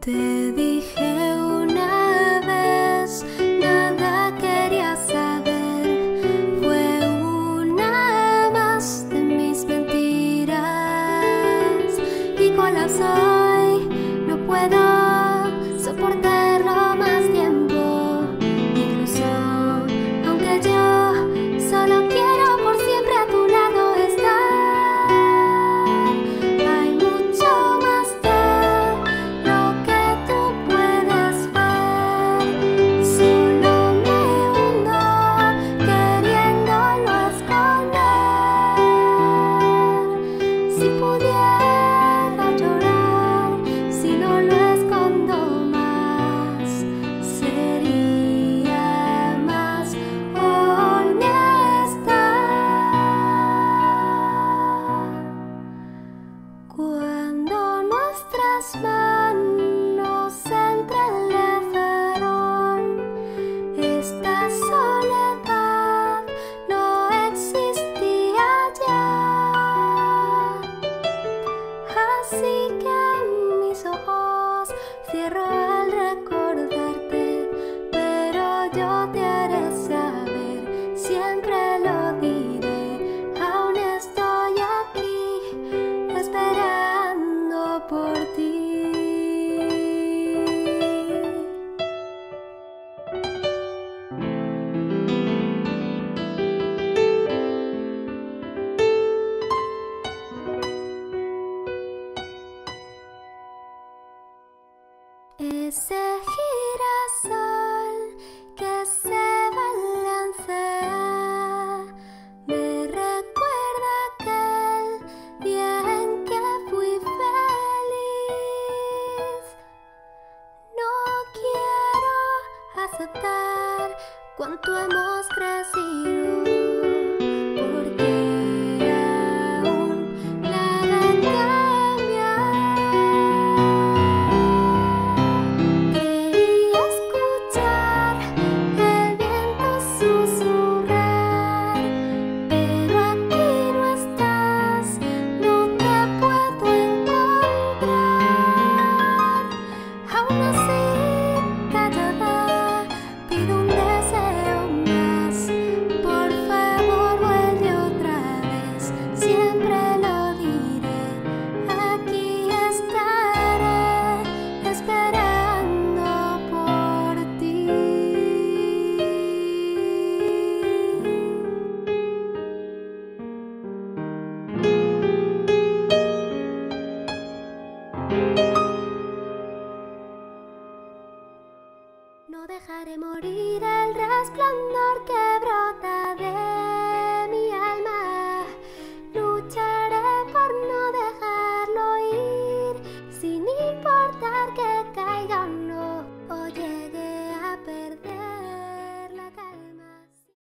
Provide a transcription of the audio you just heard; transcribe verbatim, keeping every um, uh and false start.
Te dije una vez, nada quería saber. Fue una más de mis mentiras y colapsó hoy. No puedo soportarlo más tiempo. Incluso aunque yo solo quiero por siempre a tu lado estar. Hay mucho más de lo que tú puedes ver. Solo me hundo queriéndolo esconder. Si pudiera llorar, si no lo escondo más, sería más honesta. Cuando nuestras manos se entrelazaron, esta soledad no existía ya. Así que mis ojos cierro al recordarte, pero yo te haré saber, siempre lo diré. Aún estoy aquí esperando por ti. Ese girasol que se balancea me recuerda aquel día en que fui feliz. No quiero aceptar cuánto hemos crecido, porque aún nada cambia. Creí escuchar el viento susurrar, pero aquí no estás, no te puedo encontrar. Aún así, callada, pido un deseo más. Por favor, vuelve otra vez, siempre lo diré. Aquí estaré esperando por ti. No dejaré morir el resplandor que brota de